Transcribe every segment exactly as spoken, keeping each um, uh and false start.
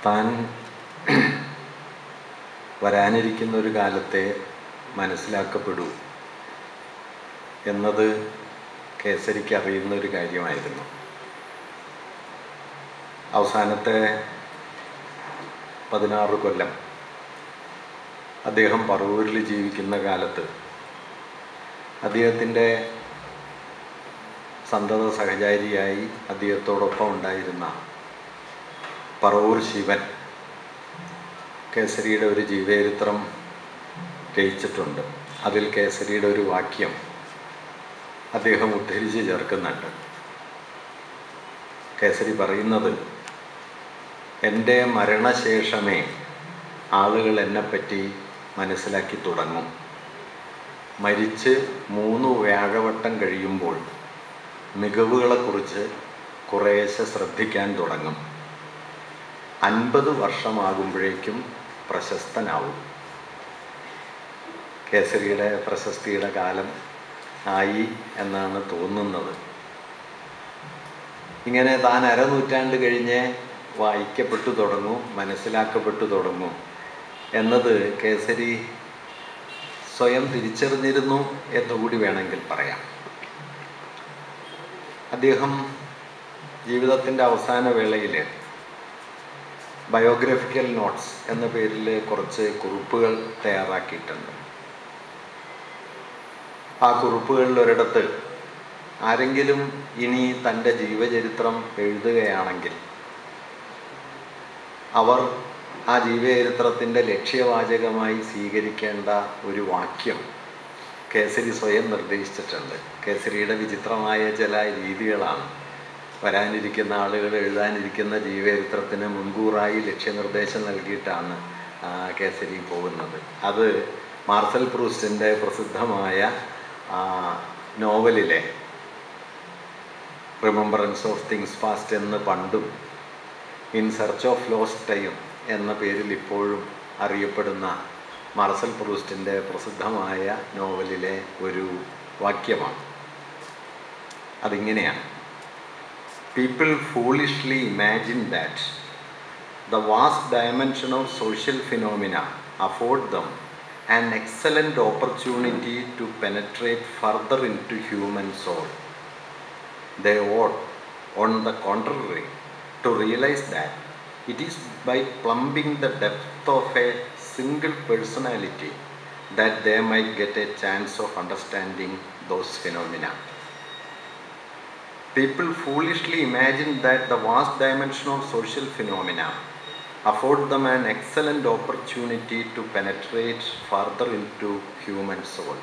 താൻ വരാനിരിക്കുന്ന ഒരു കാലത്തെ മനസ്സിലാക്കപ്പെടൂ എന്നത് കേസരിക്ക് അറിയുന്ന ഒരു കാര്യമായിരുന്നു. അവസാനത്തെ പതിനാറ് കൊല്ലം അദ്ദേഹം പറവൂരിൽ ജീവിക്കുന്ന കാലത്ത് അദ്ദേഹത്തിൻ്റെ സന്തത സഹചാരിയായി അദ്ദേഹത്തോടൊപ്പം ഉണ്ടായിരുന്ന പറവൂർ ശിവൻ കേസരിയുടെ ഒരു ജീവചരിത്രം രചിച്ചിട്ടുണ്ട്. അതിൽ കേസരിയുടെ ഒരു വാക്യം അദ്ദേഹം ഉദ്ധരിച്ച് ചേർക്കുന്നുണ്ട്. കേസരി പറയുന്നത്, എൻ്റെ മരണശേഷമേ ആളുകൾ എന്നെപ്പറ്റി മനസ്സിലാക്കി തുടങ്ങും. മരിച്ച് മൂന്ന് വ്യാഴവട്ടം കഴിയുമ്പോൾ മികവുകളെക്കുറിച്ച് കുറേശ്ശെ ശ്രദ്ധിക്കാൻ തുടങ്ങും. അൻപത് വർഷമാകുമ്പോഴേക്കും പ്രശസ്തനാവും. കേസരിയുടെ പ്രശസ്തിയുടെ കാലം ആയി എന്നാണ് തോന്നുന്നത്. ഇങ്ങനെ താൻ അരനൂറ്റാണ്ട് കഴിഞ്ഞ് വായിക്കപ്പെട്ടു തുടങ്ങും, മനസ്സിലാക്കപ്പെട്ടു തുടങ്ങും എന്നത് കേസരി സ്വയം തിരിച്ചറിഞ്ഞിരുന്നു എന്നുകൂടി വേണമെങ്കിൽ പറയാം. അദ്ദേഹം ജീവിതത്തിൻ്റെ അവസാന വേളയിൽ ബയോഗ്രഫിക്കൽ നോട്ട്സ് എന്ന പേരിൽ കുറച്ച് കുറിപ്പുകൾ തയ്യാറാക്കിയിട്ടുണ്ട്. ആ കുറിപ്പുകളിൽ ഒരിടത്ത് ആരെങ്കിലും ഇനി തൻ്റെ ജീവചരിത്രം എഴുതുകയാണെങ്കിൽ അവർ ആ ജീവചരിത്രത്തിൻ്റെ ലക്ഷ്യവാചകമായി സ്വീകരിക്കേണ്ട ഒരു വാക്യം കേസരി സ്വയം നിർദ്ദേശിച്ചിട്ടുണ്ട്. കേസരിയുടെ വിചിത്രമായ ചില രീതികളാണ്. വരാനിരിക്കുന്ന ആളുകൾ എഴുതാനിരിക്കുന്ന ജീവചരിത്രത്തിന് മുൻകൂറായി ലക്ഷ്യനിർദ്ദേശം നൽകിയിട്ടാണ് കേസരി പോകുന്നത്. അത് മാർസൽ പ്രൂസ്റ്റിൻ്റെ പ്രസിദ്ധമായ നോവലിലെ റിമംബറൻസ് ഓഫ് തിങ്സ് പാസ്റ്റ് എന്ന് പണ്ടും in search of lost time എന്ന പേരിൽ ഇപ്പോഴും അറിയപ്പെടുന്ന മാർസൽ പ്രൂസ്റ്റിൻ്റെ പ്രസിദ്ധമായ നോവലിലെ ഒരു വാക്യമാണ്. അതിങ്ങനെയാണ്: People foolishly imagine that the vast dimension of social phenomena afford them an excellent opportunity to penetrate further into human soul. They ought, on the contrary, to realize that it is by plumbing the depth of a single personality that they might get a chance of understanding those phenomena. People foolishly imagine that the vast dimension of social phenomena afford them an excellent opportunity to penetrate further into human soul.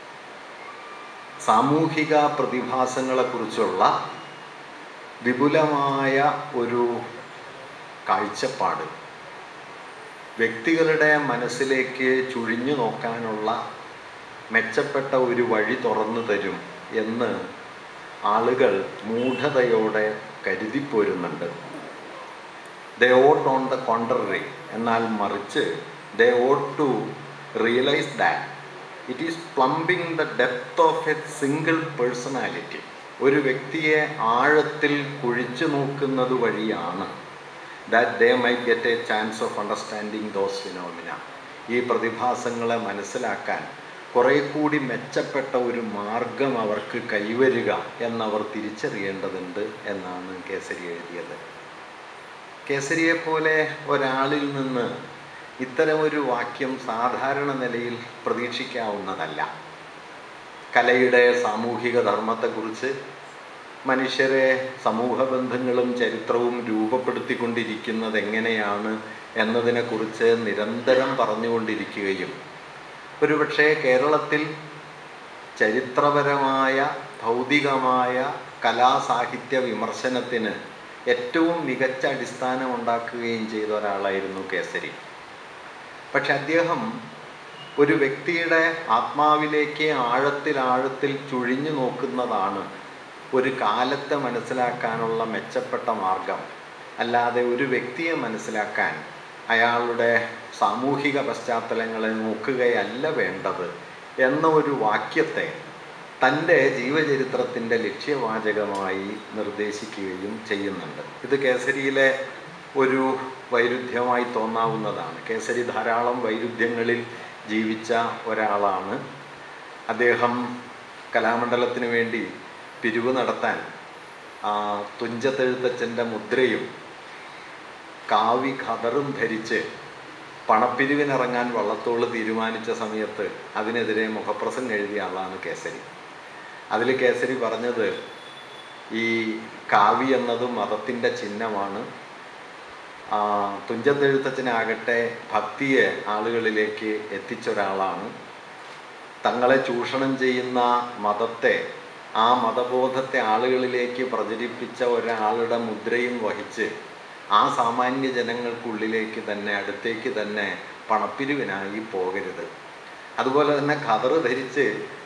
സാമൂഹിക പ്രതിഭാസങ്ങളെക്കുറിച്ചുള്ള വിപുലമായ ഒരു കാഴ്ചപ്പാട് വ്യക്തികളുടെ മനസ്സിലേക്ക് ചുഴിഞ്ഞു നോക്കാനുള്ള മെച്ചപ്പെട്ട ഒരു വഴി തുറന്നു തരും എന്ന് ആളുകൾ മൂഢതയോടെ കരുതിപ്പോരുന്നുണ്ട്. They ought on the contrary, എന്നാൽ മറിച്ച് they ought to realise that it is plumbing the depth of a single personality. ഒരു വ്യക്തിയെ ആഴത്തിൽ കുഴിച്ചു നോക്കുന്നത് വഴിയാണ് that they might get a chance of understanding those phenomena. ഈ പ്രതിഭാസങ്ങളെ മനസ്സിലാക്കാൻ കുറേ കൂടി മെച്ചപ്പെട്ട ഒരു മാർഗം അവർക്ക് കൈവരുക എന്നവർ തിരിച്ചറിയേണ്ടതുണ്ട് എന്നാണ് കേസരി എഴുതിയത്. കേസരിയെപ്പോലെ ഒരാളിൽ നിന്ന് ഇത്തരമൊരു വാക്യം സാധാരണ നിലയിൽ പ്രതീക്ഷിക്കാവുന്നതല്ല. കലയുടെ സാമൂഹിക ധർമ്മത്തെക്കുറിച്ച്, മനുഷ്യരെ സമൂഹ ബന്ധങ്ങളും ചരിത്രവും രൂപപ്പെടുത്തിക്കൊണ്ടിരിക്കുന്നത് എങ്ങനെയാണ് എന്നതിനെക്കുറിച്ച് നിരന്തരം പറഞ്ഞുകൊണ്ടിരിക്കുകയും ഒരുപക്ഷെ കേരളത്തിൽ ചരിത്രപരമായ ഭൗതികമായ കലാസാഹിത്യ വിമർശനത്തിന് ഏറ്റവും മികച്ച അടിസ്ഥാനം ഉണ്ടാക്കുകയും ചെയ്ത ഒരാളായിരുന്നു കേസരി. പക്ഷെ അദ്ദേഹം ഒരു വ്യക്തിയുടെ ആത്മാവിലേക്ക് ആഴത്തിൽ ആഴത്തിൽ ചുഴിഞ്ഞു നോക്കുന്നതാണ് ഒരു കാലത്തെ മനസ്സിലാക്കാനുള്ള മെച്ചപ്പെട്ട മാർഗം. അല്ലാതെ ഒരു വ്യക്തിയെ മനസ്സിലാക്കാൻ അയാളുടെ സാമൂഹിക പശ്ചാത്തലങ്ങളെ നോക്കുകയല്ല വേണ്ടത് എന്ന ഒരു വാക്യത്തെ തൻ്റെ ജീവചരിത്രത്തിൻ്റെ ലക്ഷ്യവാചകമായി നിർദ്ദേശിക്കുകയും ചെയ്യുന്നുണ്ട്. ഇത് കേസരിയിലെ ഒരു വൈരുദ്ധ്യമായി തോന്നാവുന്നതാണ്. കേസരി ധാരാളം വൈരുദ്ധ്യങ്ങളിൽ ജീവിച്ച ഒരാളാണ്. അദ്ദേഹം കലാമണ്ഡലത്തിന് വേണ്ടി പിരിവ് നടത്താൻ തുഞ്ചത്തെഴുത്തച്ഛൻ്റെ മുദ്രയും കാവി ഖദറും ധരിച്ച് പണപ്പിരിവിനിറങ്ങാൻ വള്ളത്തോൾ തീരുമാനിച്ച സമയത്ത് അതിനെതിരെ മുഖപ്രസംഗം എഴുതിയ ആളാണ് കേസരി. അതിൽ കേസരി പറഞ്ഞത്, ഈ കാവി എന്നത് മതത്തിൻ്റെ ചിഹ്നമാണ്, തുഞ്ചത്തെഴുത്തച്ഛനാകട്ടെ ഭക്തിയെ ആളുകളിലേക്ക് എത്തിച്ചൊരാളാണ്, തങ്ങളെ ചൂഷണം ചെയ്യുന്ന മതത്തെ, ആ മതബോധത്തെ ആളുകളിലേക്ക് പ്രചരിപ്പിച്ച ഒരാളുടെ മുദ്രയും വഹിച്ച് ആ സാമാന്യ ജനങ്ങൾക്കുള്ളിലേക്ക് തന്നെ, അടുത്തേക്ക് തന്നെ പണപ്പിരിവിനായി പോകരുത്. അതുപോലെ തന്നെ ഖദർ ധരിച്ച്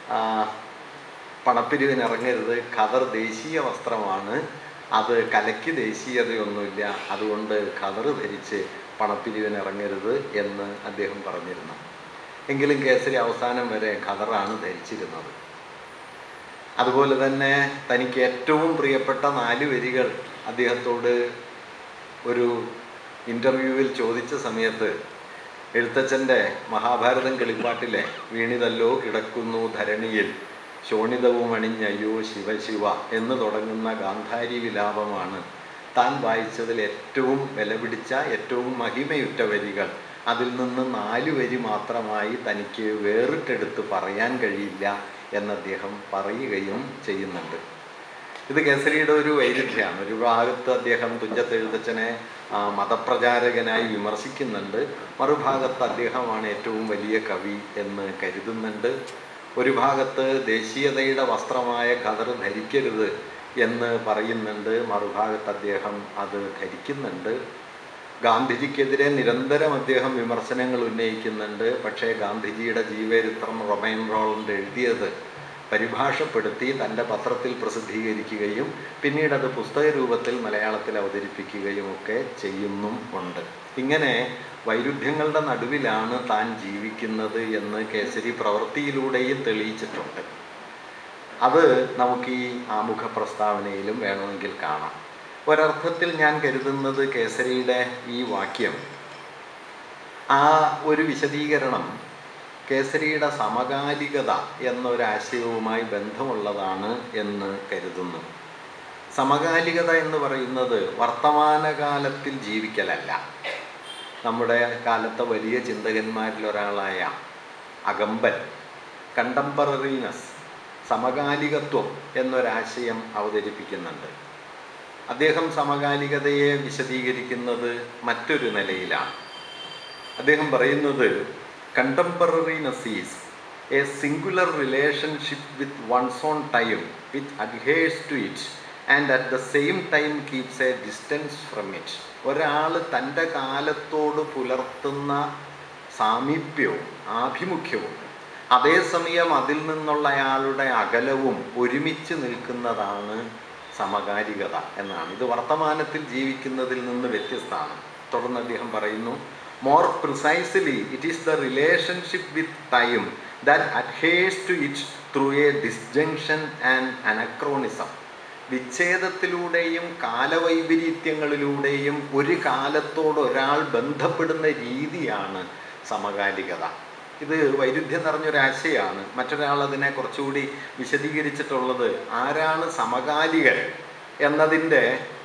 പണപ്പിരിവിനിറങ്ങരുത്. ഖദർ ദേശീയ വസ്ത്രമാണ്, അത് കലയ്ക്ക് ദേശീയതയൊന്നുമില്ല, അതുകൊണ്ട് ഖദർ ധരിച്ച് പണപ്പിരിവിനിറങ്ങരുത് എന്ന് അദ്ദേഹം പറഞ്ഞിരുന്നു. എങ്കിലും കേസരി അവസാനം വരെ ഖദറാണ് ധരിച്ചിരുന്നത്. അതുപോലെ തന്നെ തനിക്ക് ഏറ്റവും പ്രിയപ്പെട്ട നാല് വരികൾ അദ്ദേഹത്തോട് ഒരു ഇൻ്റർവ്യൂവിൽ ചോദിച്ച സമയത്ത് എഴുത്തച്ഛൻ്റെ മഹാഭാരതം കിളിപ്പാട്ടിലെ വീണിതല്ലോ കിടക്കുന്നു ധരണിയിൽ ശോണിതവും അണിഞ്ഞയ്യോ ശിവശിവ എന്ന് തുടങ്ങുന്ന ഗാന്ധാരി വിലാപമാണ് താൻ വായിച്ചതിൽ ഏറ്റവും വിലപിടിച്ച, ഏറ്റവും മഹിമയുറ്റ വരികൾ. അതിൽ നിന്ന് നാല് വരി മാത്രമായി തനിക്ക് വേറിട്ടെടുത്ത് പറയാൻ കഴിയില്ല എന്ന് അദ്ദേഹം പറയുകയും ചെയ്യുന്നുണ്ട്. ഇത് കേസരിയുടെ ഒരു വൈരുദ്ധ്യമാണ്. ഒരു ഭാഗത്ത് അദ്ദേഹം തുഞ്ചത്തെഴുത്തച്ഛനെ മതപ്രചാരകനായി വിമർശിക്കുന്നുണ്ട്, മറുഭാഗത്ത് അദ്ദേഹമാണ് ഏറ്റവും വലിയ കവി എന്ന് കരുതുന്നുണ്ട്. ഒരു ഭാഗത്ത് ദേശീയതയുടെ വസ്ത്രമായ ഖദർ ധരിക്കരുത് എന്ന് പറയുന്നുണ്ട്, മറുഭാഗത്ത് അദ്ദേഹം അത് ധരിക്കുന്നുണ്ട്. ഗാന്ധിജിക്കെതിരെ നിരന്തരം അദ്ദേഹം വിമർശനങ്ങൾ ഉന്നയിക്കുന്നുണ്ട്. പക്ഷേ ഗാന്ധിജിയുടെ ജീവചരിത്രം റൊമൈൻ റോളണ്ട് എഴുതിയത് പരിഭാഷപ്പെടുത്തി തൻ്റെ പത്രത്തിൽ പ്രസിദ്ധീകരിക്കുകയും പിന്നീട് അത് പുസ്തക രൂപത്തിൽ മലയാളത്തിൽ അവതരിപ്പിക്കുകയും ഒക്കെ ചെയ്യുന്നും ഉണ്ട്. ഇങ്ങനെ വൈരുദ്ധ്യങ്ങളുടെ നടുവിലാണ് താൻ ജീവിക്കുന്നത് എന്ന് കേസരി പ്രവൃത്തിയിലൂടെയും തെളിയിച്ചിട്ടുണ്ട്. അത് നമുക്ക് ഈ ആമുഖ പ്രസ്താവനയിലും വേണമെങ്കിൽ കാണാം. ഒരർത്ഥത്തിൽ ഞാൻ കരുതുന്നത് കേസരിയുടെ ഈ വാക്യം, ആ ഒരു വിശദീകരണം കേസരിയുടെ സമകാലികത എന്നൊരാശയവുമായി ബന്ധമുള്ളതാണ് എന്ന് കരുതുന്നു. സമകാലികത എന്ന് പറയുന്നത് വർത്തമാനകാലത്തിൽ ജീവിക്കലല്ല. നമ്മുടെ കാലത്തെ വലിയ ചിന്തകന്മാരിലൊരാളായ അകമ്പൻ കണ്ടംപററിനെസ്, സമകാലികത്വം എന്നൊരാശയം അവതരിപ്പിക്കുന്നുണ്ട്. അദ്ദേഹം സമകാലികതയെ വിശദീകരിക്കുന്നത് മറ്റൊരു നിലയിലാണ്. അദ്ദേഹം പറയുന്നത്, contemporariness is a singular relationship with one's own time which adheres to it and at the same time keeps a distance from it. ഒരാൾ തൻ്റെ കാലത്തോട് പുലർത്തുന്ന സാമീപ്യവും ആഭിമുഖ്യവും അതേസമയം അതിൽ നിന്നുള്ള അയാളുടെ അകലവും ഒരുമിച്ച് നിൽക്കുന്നതാണ് സമകാലികത എന്നാണ്. ഇത് വർത്തമാനത്തിൽ ജീവിക്കുന്നതിൽ നിന്ന് വ്യത്യസ്തമാണ്. തുടർന്ന് അദ്ദേഹം പറയുന്നു, more precisely it is the relationship with time that adheres to it through a disjunction and anachronism. വിച്ഛേദത്തിലൂടെയും കാലവൈപരീത്യങ്ങളിലൂടെയും ഒരു കാലത്തോട് ഒരാൾ ബന്ധപ്പെടുന്ന രീതിയാണ് സമകാലികത. ഇത് വൈരുദ്ധ്യം നിറഞ്ഞൊരാശയമാണ്. മറ്റൊരാൾ അതിനെ കുറച്ചുകൂടി വിശദീകരിച്ചിട്ടുള്ളത്, ആരാണ് സമകാലികൻ എന്നതിൻ്റെ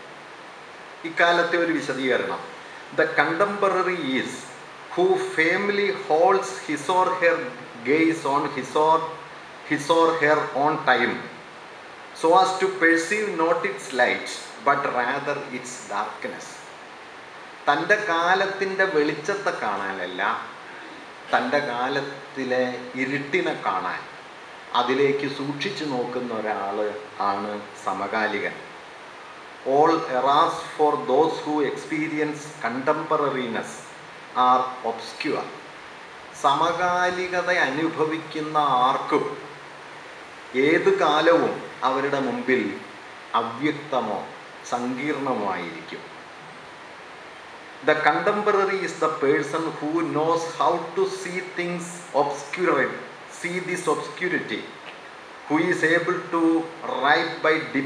ഇക്കാലത്തെ ഒരു വിശദീകരണം. The contemporary is who firmly holds his or her gaze on his or, his or her own time so as to perceive not its light but rather its darkness. തൻ്റെ കാലത്തിൻ്റെ വെളിച്ചത്തെ കാണാനല്ല, തൻ്റെ കാലത്തിലെ ഇരുട്ടിനെ കാണാൻ അതിലേക്ക് സൂക്ഷിച്ചു നോക്കുന്ന ഒരാൾ ആണ് സമകാലികൻ. All eras for those who experience contemporariness are obscure. സമകാലികത അനുഭവിക്കുന്ന ആർക്കും ഏത് കാലവും അവരുടെ മുമ്പിൽ അവ്യക്തമോ സങ്കീർണമോ ആയിരിക്കും. The contemporary is the person who knows how to see things obscure, see this obscurity, who is able to write by